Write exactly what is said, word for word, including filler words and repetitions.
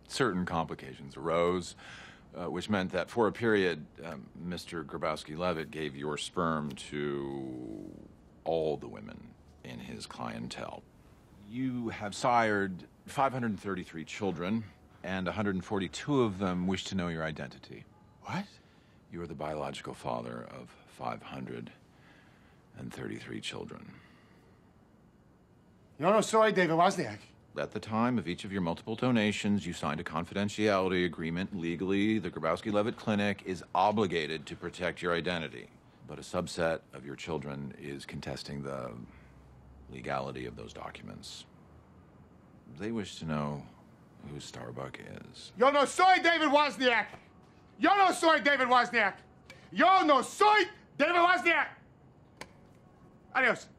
certain complications arose, uh, which meant that for a period, um, Mister Grabowski-Levitt gave your sperm to all the women in his clientele. You have sired five hundred thirty-three children, and one hundred forty-two of them wish to know your identity. What? You are the biological father of five hundred thirty-three children. Yo no soy David Wozniak. At the time of each of your multiple donations, you signed a confidentiality agreement. Legally, the Grabowski-Levitt Clinic is obligated to protect your identity. But a subset of your children is contesting the legality of those documents. They wish to know who Starbuck is. Yo no soy David Wozniak. Yo no soy David Wozniak. Yo no soy David Wozniak. Adios.